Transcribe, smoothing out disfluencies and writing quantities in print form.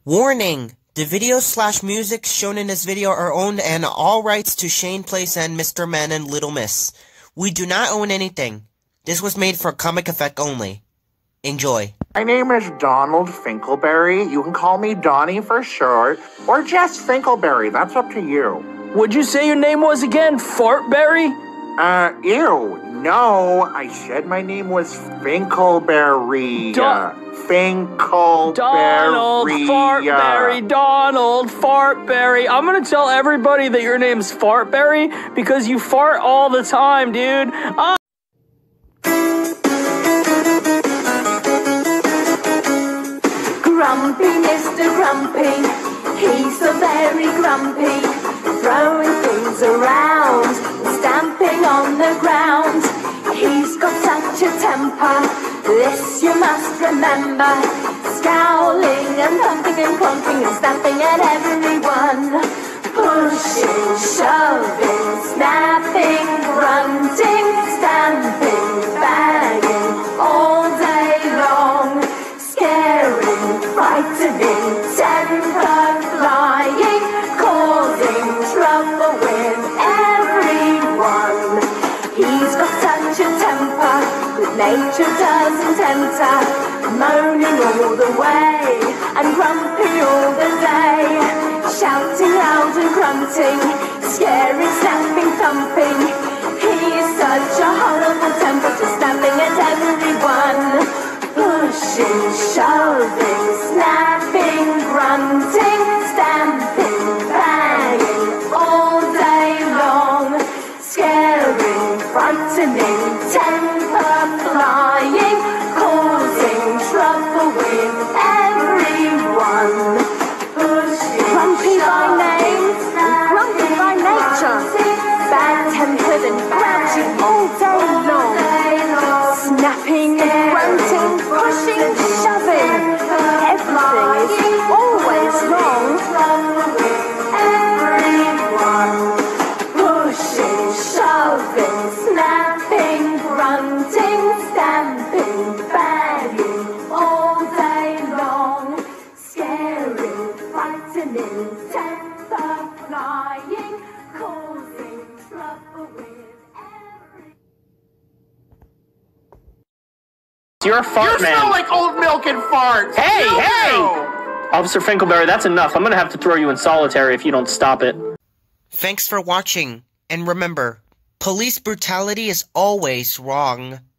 Warning! The videos/music shown in this video are owned and all rights to Shane Place and Mr. Man and Little Miss. We do not own anything. This was made for comic effect only. Enjoy. My name is Donald Finkleberry. You can call me Donnie for short, or just Finkleberry. That's up to you. What'd you say your name was again? Fartberry? Ew. No, I said my name was Finkleberry. Finkleberry. Donald Fartberry. Donald Fartberry. I'm gonna tell everybody that your name's Fartberry because you fart all the time, dude. Grumpy Mr. Grumpy, he's so very grumpy, throwing things around, stamping on the ground. He's got such a temper, this you must remember, scowling and thumping and clumping and stamping at everyone, pushing, shoving, snapping, grunting, stamping, banging all day long, scaring, frightening, temper flying, causing trouble with everyone. He's got such a temper that nature doesn't enter, moaning all the way and grumpy all the day, shouting loud and grunting, scaring, snapping, thumping. He's such a horrible temper, just snapping at everyone, pushing, shoving, snapping, grunting, stamping, banging all day long, scaring, frightening, temper flying, causing trouble with everyone. Grumpy by name, grumpy by nature, bad-tempered and grouchy all day long, snapping and grunting, pushing, shoving, everything is always wrong. Pushing, shoving, snapping, grunting, stamping, banging all day long, scaring, frightening, temper flying, causing trouble with everyone. You're a fart You man. smell like old milk and farts. Hey, You hey! do. Officer Finkleberry, that's enough. I'm gonna have to throw you in solitary if you don't stop it. Thanks for watching, and remember, police brutality is always wrong.